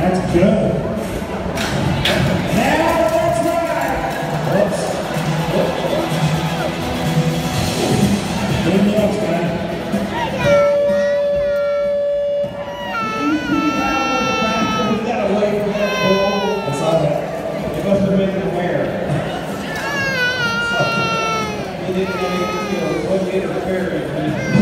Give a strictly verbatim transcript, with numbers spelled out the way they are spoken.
That's good. Now that's right. Whoops. Good looks, man. He got away from that pole. I saw that. It must have been the wear. He didn't have any, you know, it wasn't interfering.